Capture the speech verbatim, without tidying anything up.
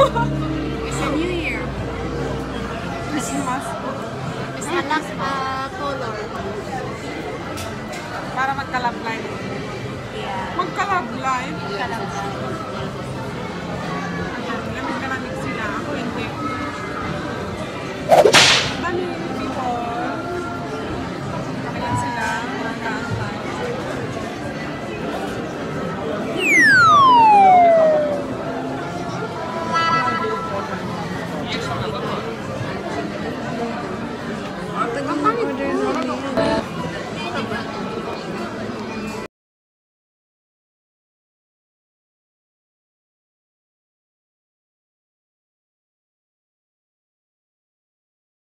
It's a new year. Christmas. It's the last uh, color. Para magka-love life. Yeah. Magka-love life. Kalabas. Lamig ka lamig sila. Ako hindi. Dami people. Kailan sila? Magkaantay. Ang pangit.